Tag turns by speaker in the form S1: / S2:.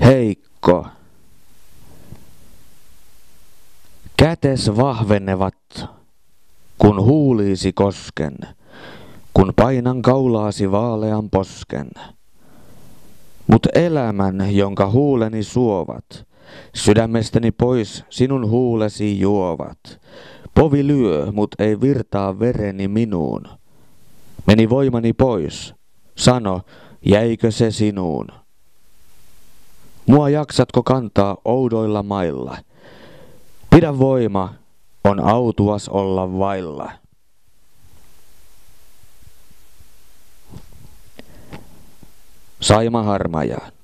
S1: heikko. Kätes vahvenevat, kun huuliisi kosken, kun painan kaulaasi vaalean posken. Mut elämän, jonka huuleni suovat, sydämestäni pois sinun huulesi juovat. Povi lyö, mut ei virtaa vereni minuun. Meni voimani pois, sano, jäikö se sinuun? Mua jaksatko kantaa oudoilla mailla? Pidä voima, on autuas olla vailla. Saima Harmaja.